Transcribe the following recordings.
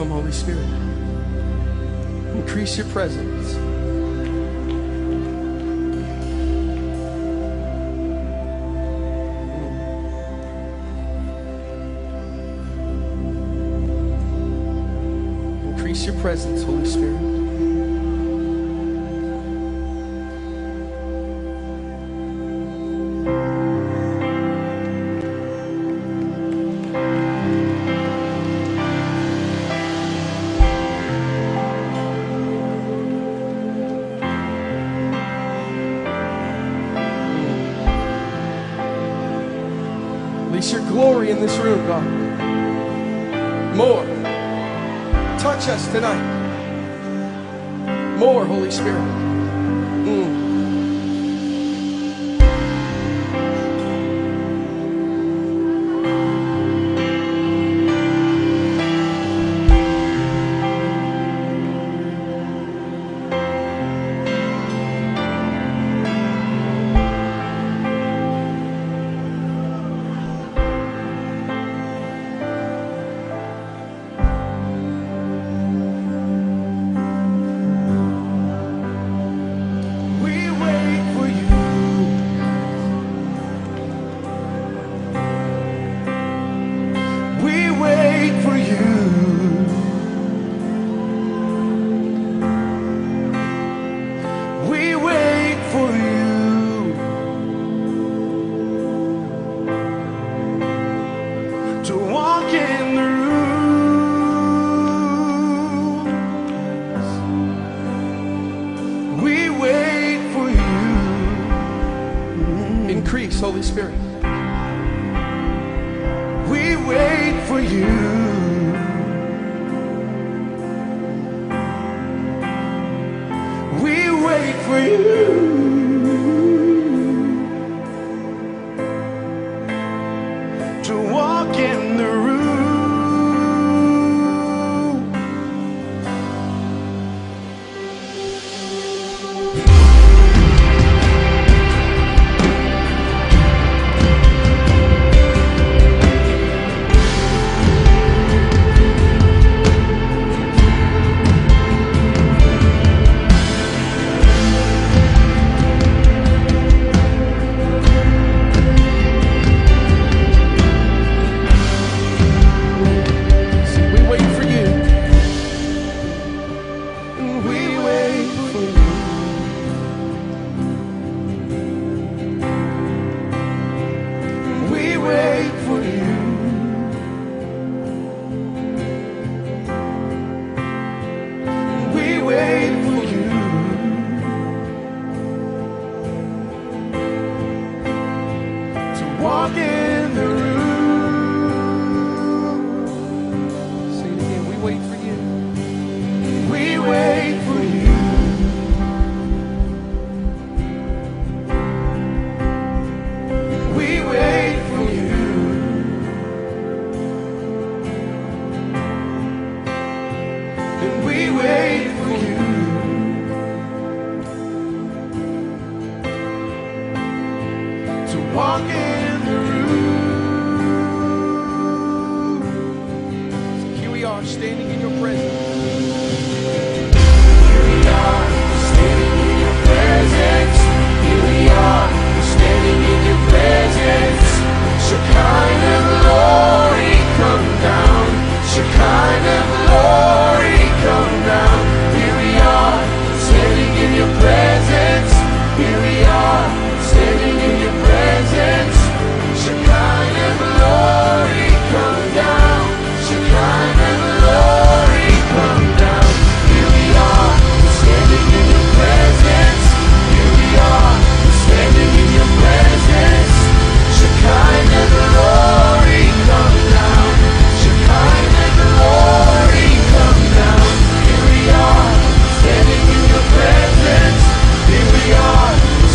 Come, Holy Spirit. Increase your presence. Increase your presence, Holy Spirit. Release your glory in this room, God. More. Touch us tonight. More, Holy Spirit. Increase, Holy Spirit. We wait for you. We wait for you to walk in the room. Walk in the room. Say it again. We wait for you. We wait for you. We wait for you. And we wait for you. To walk in. Standing in your presence. Here we are, standing in your presence. Here we are, standing in your presence. Shekinah glory, come down. Shekinah glory, come down. Here we are, standing in your presence. Here we are, standing in your presence. Shekinah glory, come down. Shekinah glory, come down. Here we are, standing in your presence. Here we are, standing in your presence. Shekinah glory, come down. Shekinah glory, come down. Here we are, standing in your presence. Here we are,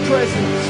presence.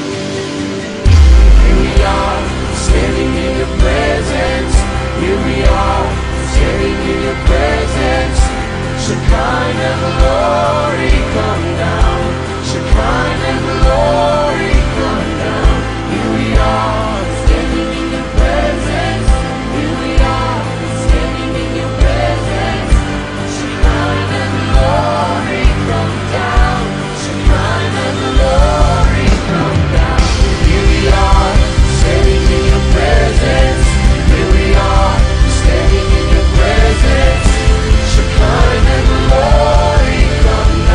Here we are, standing in your presence. Here we are, standing in your presence. Shekinah glory, come down. Shekinah glory, come down. Here we are, standing in your presence. Here we are, standing in your presence. Shekinah glory, come down. Shekinah glory, come down. Here we are, standing in your presence. Here we are, standing in your presence. Shekinah glory, come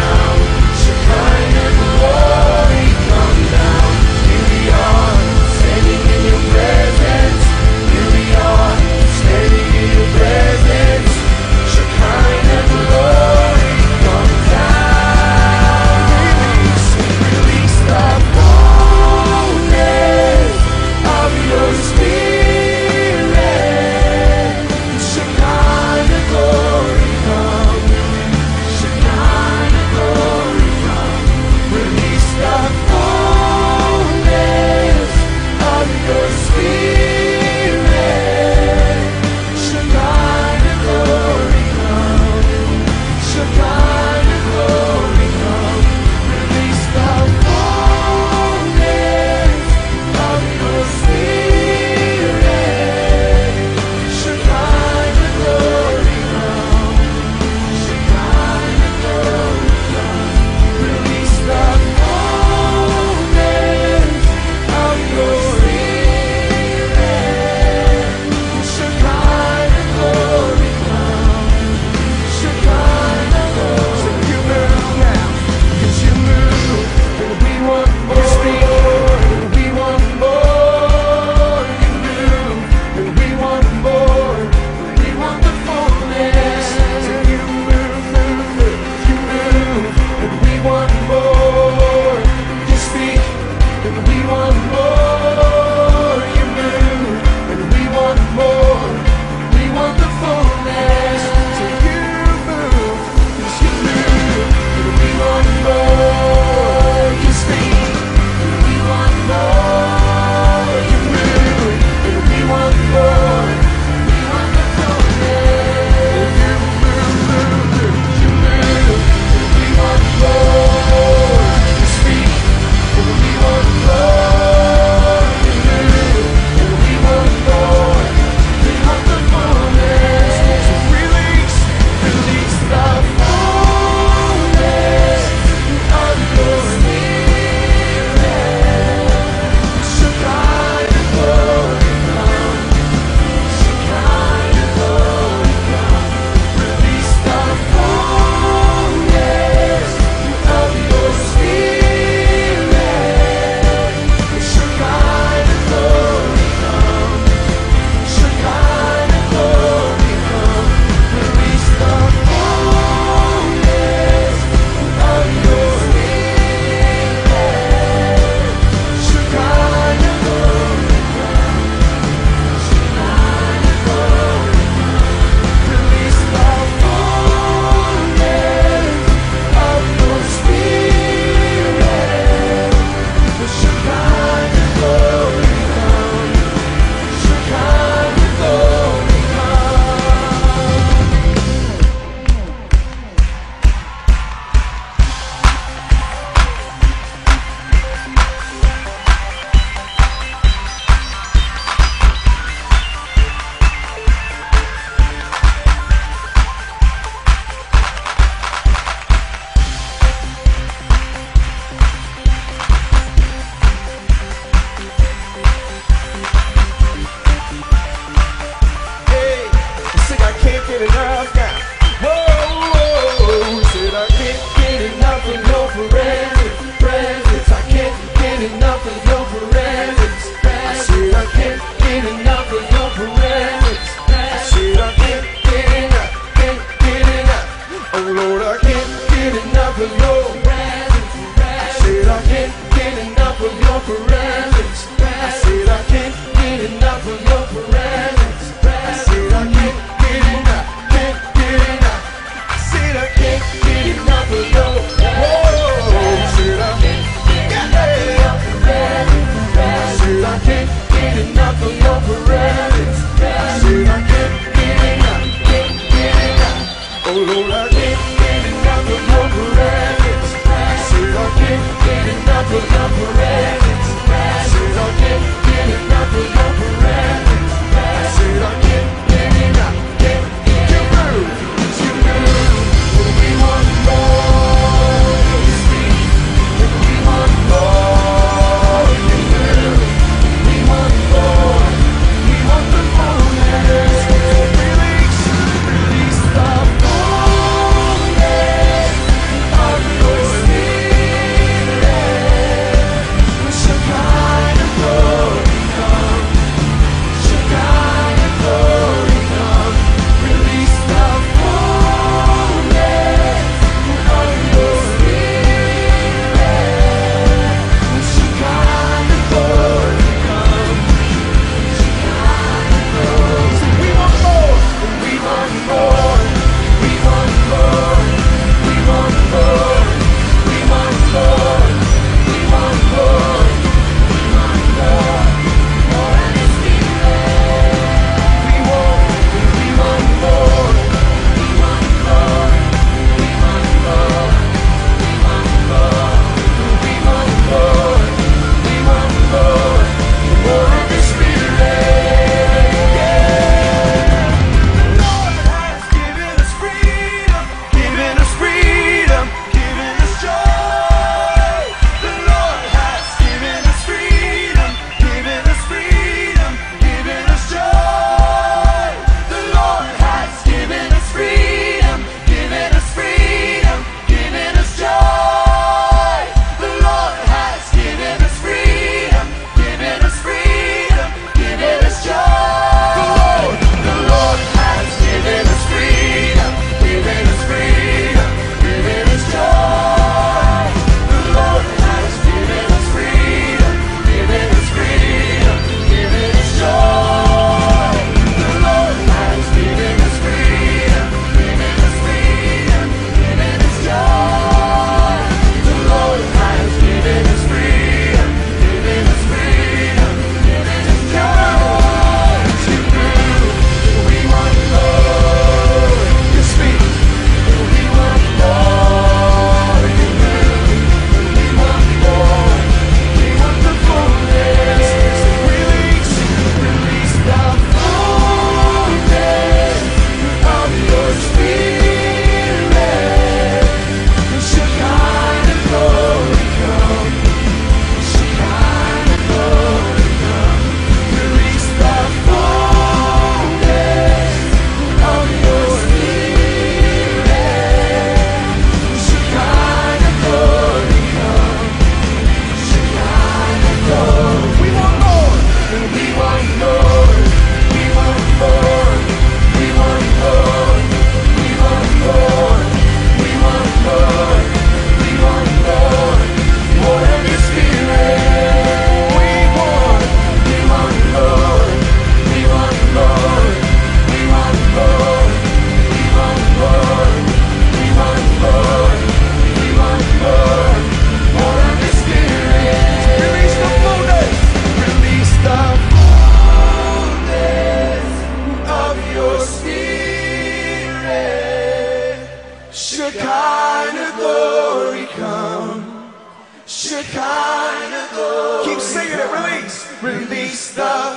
Shekinah glory. Keep singing it. Release. Release the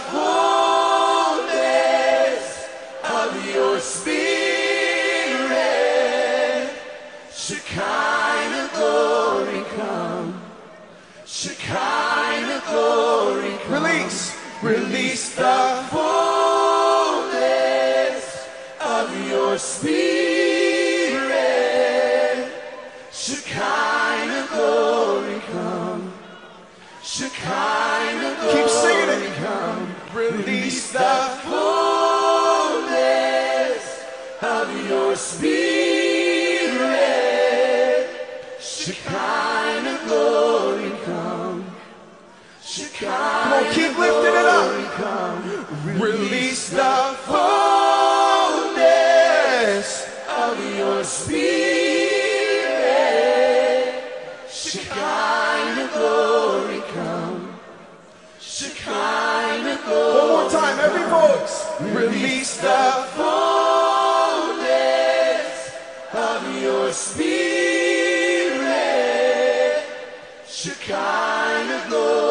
fullness of your spirit. Shekinah glory come. Shekinah glory come. Release. Release the fullness of your spirit. Shekinah glory come. Shekinah glory Keep singing it. come. Release The fullness of your spirit. Shekinah glory come. Shekinah Come on, keep lifting it up. come. Release the fullness of your spirit. Shekinah glory come. Shekinah glory. One more time, every voice. Release the fullness of your spirit. Shekinah glory.